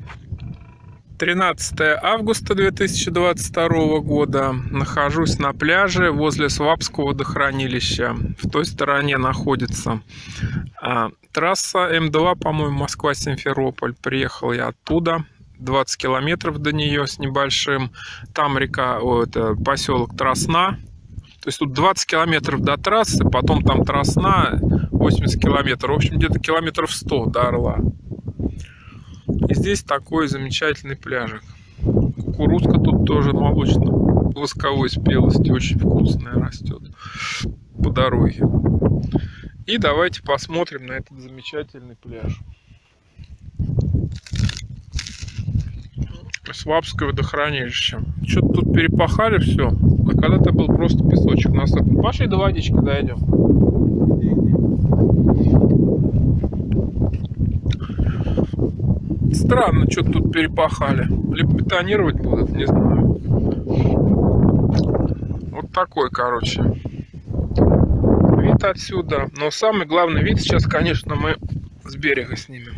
13 августа 2022 года. Нахожусь на пляже возле Свапского водохранилища. В той стороне находится трасса М2, по-моему, Москва-Симферополь. Приехал я оттуда. 20 километров до нее с небольшим. Там река, это поселок Тросна. То есть тут 20 километров до трассы, потом там Тросна 80 километров. В общем, где-то километров 100 до Орла. И здесь такой замечательный пляжик. Кукурузка тут тоже молочно-восковой спелости, очень вкусная, растет по дороге. И давайте посмотрим на этот замечательный пляж. Свапское водохранилище. Что-то тут перепахали все. А когда-то был просто песочек насыпан. Пошли до водички дойдем. Странно, что-то тут перепахали. Либо бетонировать будут, не знаю. Вот такой, короче, вид отсюда. Но самый главный вид сейчас, конечно, мы с берега снимем.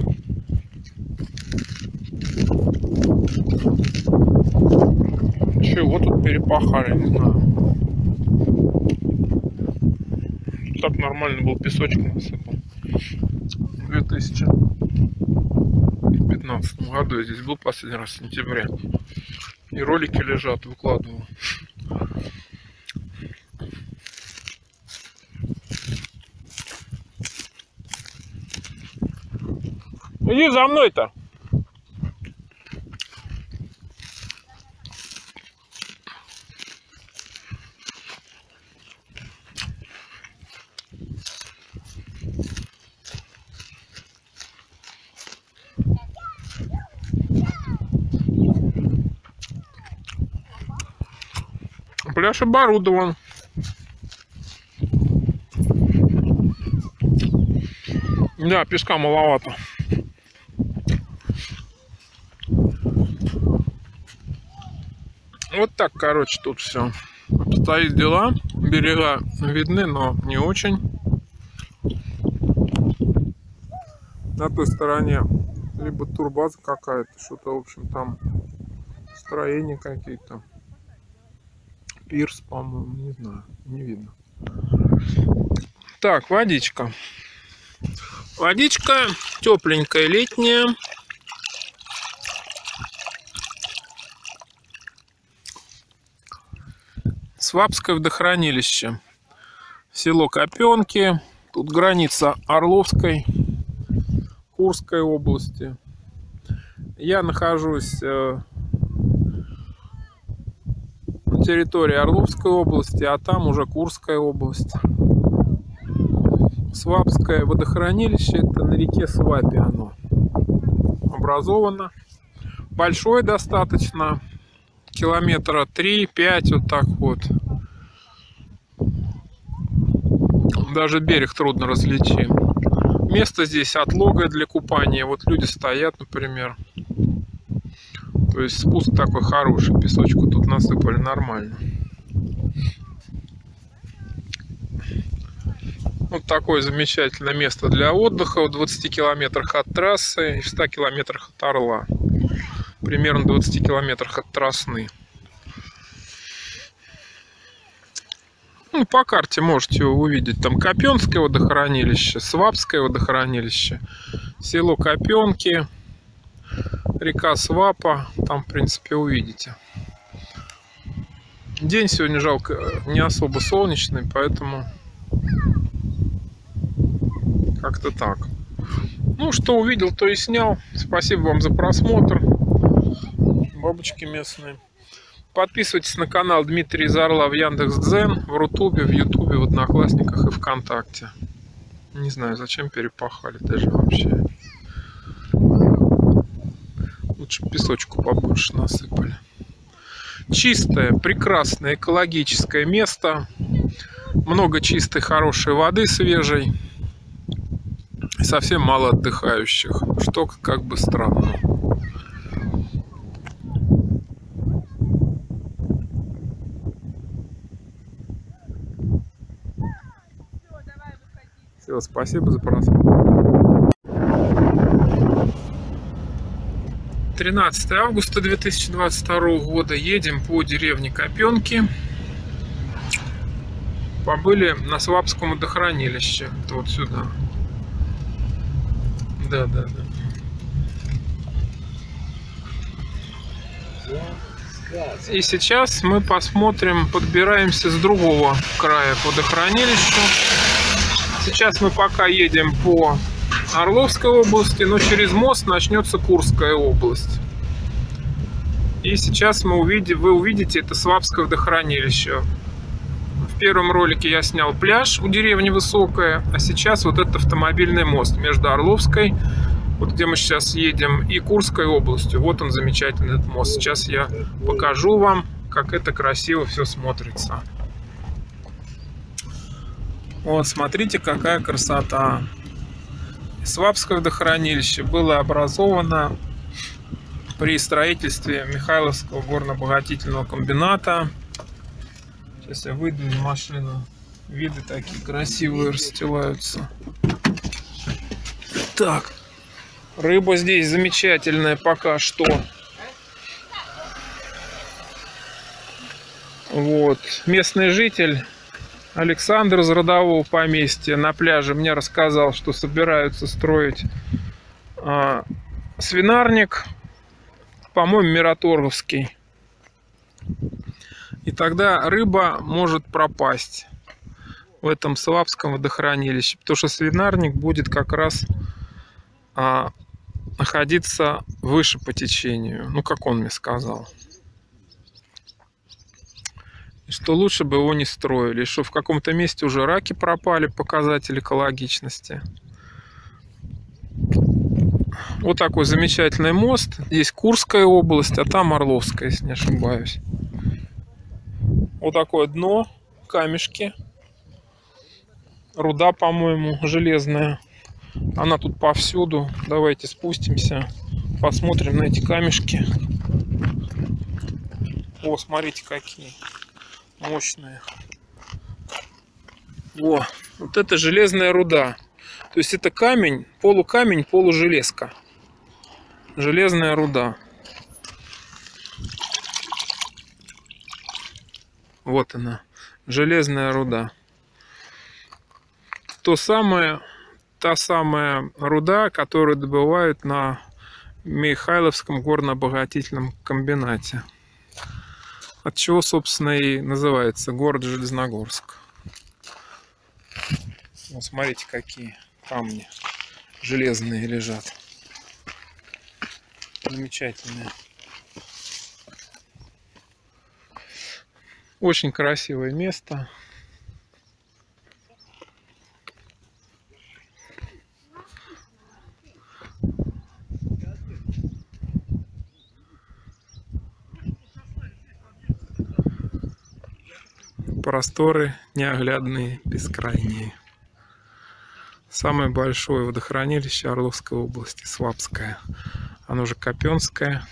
Чего тут перепахали, не знаю. Так нормально был песочек насыпан. В 2015 году я здесь был последний раз в сентябре. И ролики лежат, выкладывал. Иди за мной-то. Пляж оборудован. Да, песка маловато. Вот так, короче, тут все обстоит дела. Берега видны, но не очень. На той стороне либо турбаза какая-то, что-то, в общем, там строения какие-то. Пирс, по-моему, не знаю, не видно. Так, водичка. Водичка тепленькая, летняя. Свапское водохранилище. Село Копенки. Тут граница Орловской, Курской области. Я нахожусь на территории Орловской области, а там уже Курская область. Свапское водохранилище, это на реке Свапе оно образовано. Большое достаточно, километра 3-5, вот так вот. Даже берег трудно различить. Место здесь отлогое для купания. Вот люди стоят, например. То есть спуск такой хороший. Песочку тут насыпали нормально. Вот такое замечательное место для отдыха. В 20 километрах от трассы и в 100 километрах от Орла. Примерно в 20 километрах от Тросны. Ну, по карте можете увидеть. Там Копенское водохранилище, Свапское водохранилище, село Копенки, река Свапа. Там, в принципе, увидите. День сегодня, жалко, не особо солнечный, поэтому как-то так. Ну, что увидел, то и снял. Спасибо вам за просмотр. Бабочки местные. Подписывайтесь на канал Дмитрий из Орла в Яндекс.Дзен, в Рутубе, в Ютубе, в Одноклассниках и ВКонтакте. Не знаю, зачем перепахали даже вообще. Лучше песочку побольше насыпали. Чистое, прекрасное, экологическое место. Много чистой, хорошей воды, свежей. И совсем мало отдыхающих. Что как бы странно. Все, спасибо за просмотр. 13 августа 2022 года. Едем по деревне Копенки. Побыли на Свапском водохранилище. Это вот сюда. Да. И сейчас мы посмотрим, подбираемся с другого края к водохранилищу. Сейчас мы пока едем по Орловской области, но через мост начнется Курская область. И сейчас вы увидите это Свапское водохранилище. В первом ролике я снял пляж у деревни Высокая, а сейчас вот этот автомобильный мост между Орловской, вот где мы сейчас едем, и Курской областью. Вот он, замечательный этот мост. Сейчас я покажу вам, как это красиво все смотрится. Вот, смотрите, какая красота. Свапское водохранилище было образовано при строительстве Михайловского горно-обогатительного комбината. Сейчас я выйду из машины. Виды такие красивые расстилаются. Так. Рыба здесь замечательная пока что. Вот. Местный житель Александр из родового поместья на пляже мне рассказал, что собираются строить свинарник, по-моему, Мираторговский. И тогда рыба может пропасть в этом Свапском водохранилище, потому что свинарник будет как раз находиться выше по течению, ну, как он мне сказал. И что лучше бы его не строили, и что в каком-то месте уже раки пропали, показатель экологичности. Вот такой замечательный мост. Здесь Курская область, а там Орловская, если не ошибаюсь. Вот такое дно, камешки. Руда, по-моему, железная. Она тут повсюду. Давайте спустимся, посмотрим на эти камешки. О, смотрите, какие мощные. О, вот это железная руда. То есть это камень, полужелезка. Железная руда. Вот она, железная руда. Та самая руда, которую добывают на Михайловском горно-обогатительном комбинате. От чего, собственно, и называется город Железногорск. Вот смотрите, какие камни железные лежат. Замечательные. Очень красивое место. Просторы неоглядные, бескрайние. Самое большое водохранилище Орловской области, Свапское. Оно же Копенское.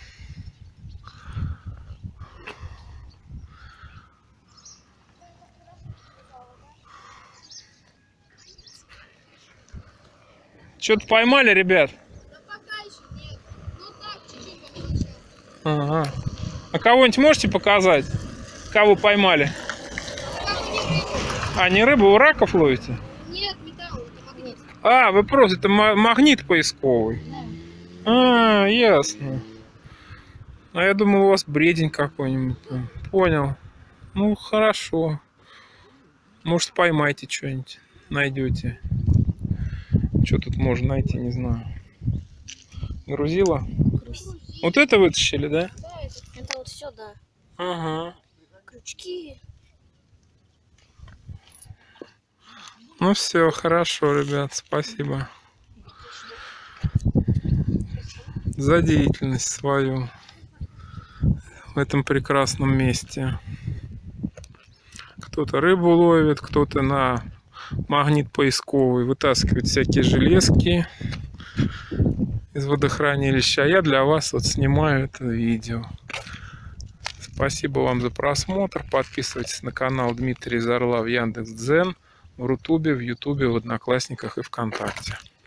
Что-то поймали, ребят? Да пока еще нет. Ну так, чуть-чуть. Ага. А кого-нибудь можете показать? Кого поймали? А, не рыбу, вы раков ловите? Нет, металл, это магнит. А, вы просто, это магнит поисковый. Да. А, ясно. А я думал, у вас бредень какой-нибудь. Понял. Ну, хорошо. Может, поймайте что-нибудь. Найдете. Что тут можно найти, не знаю. Грузило? Вот это вытащили, да? Да, это вот все, да. Ага. Крючки. Ну все, хорошо, ребят, спасибо за деятельность свою в этом прекрасном месте. Кто-то рыбу ловит, кто-то на магнит поисковый вытаскивает всякие железки из водохранилища. А я для вас вот снимаю это видео. Спасибо вам за просмотр. Подписывайтесь на канал Дмитрий из Орла в Яндекс.Дзен, в Рутубе, в Ютубе, в Одноклассниках и ВКонтакте.